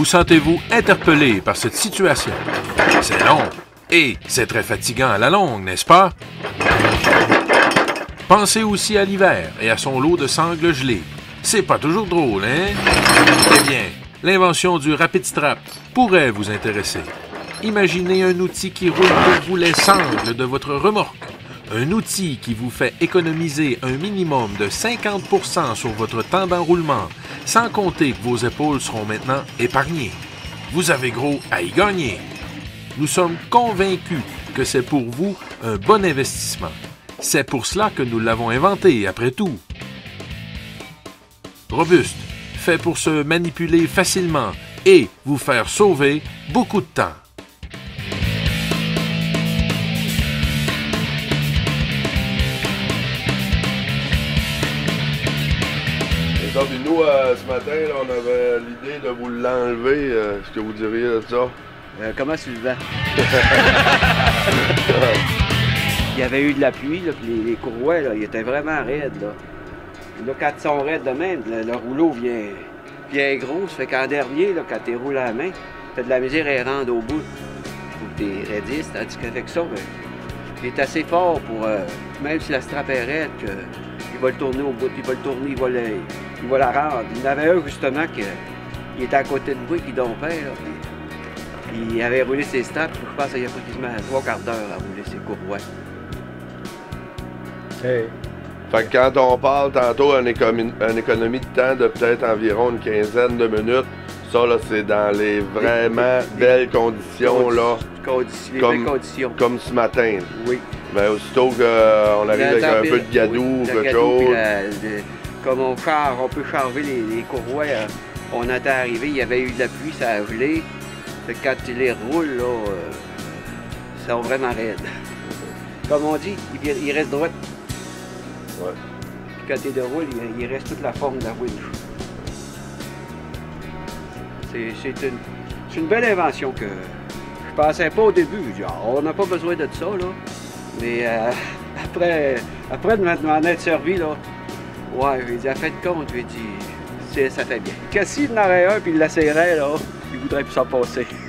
Vous sentez-vous interpellé par cette situation? C'est long et c'est très fatigant à la longue, n'est-ce pas? Pensez aussi à l'hiver et à son lot de sangles gelées. C'est pas toujours drôle, hein? Eh bien, l'invention du Rapid Strap pourrait vous intéresser. Imaginez un outil qui roule pour vous les sangles de votre remorque. Un outil qui vous fait économiser un minimum de 50% sur votre temps d'enroulement, sans compter que vos épaules seront maintenant épargnées. Vous avez gros à y gagner. Nous sommes convaincus que c'est pour vous un bon investissement. C'est pour cela que nous l'avons inventé, après tout. Robuste, fait pour se manipuler facilement et vous faire sauver beaucoup de temps. Donc, nous, ce matin, là, on avait l'idée de vous l'enlever. Ce que vous diriez de ça? Comment Sylvain? Il y avait eu de la pluie, là, puis les courroies, là, ils étaient vraiment raides. Là, là quand ils sont raides de même, le rouleau vient gros. Ça fait qu'en dernier, là, quand tu roules à la main, tu as de la misère à rendre au bout. Faut que tu raidisses, tandis qu'avec ça, ben, il est assez fort pour, même si la strap est raide, il va le tourner au bout, il va le tourner, il va la rendre. Il y en avait un, justement, qui était à côté de moi, qui dompait, là, puis il avait roulé ses straps, je pense qu'il y a pas quasiment 3 quarts d'heure à rouler ses courroies. Hey. Fait que quand on parle tantôt d'une économie de temps de peut-être environ une quinzaine de minutes, ça là c'est dans les vraiment belles conditions là. Belles conditions. Comme ce matin. Oui. Mais aussitôt qu'on arrive avec un peu de gadou ou quelque chose. Comme on peut charger les courroies, on était arrivé, il y avait eu de la pluie, ça a gelé. Fait que quand tu les roules, là, ça va vraiment raide. Comme on dit, il reste droit. Ouais. Puis quand tu déroules, il reste toute la forme de la roue. C'est une belle invention que je pensais pas au début. Je dis, on n'a pas besoin de ça, là. Mais après de m'en être servi, là, ouais, j'ai dit, à fait de compte, j'ai dit, ça fait bien. Que s'il en aurait un puis il l'essayerait, là, il voudrait plus s'en passer.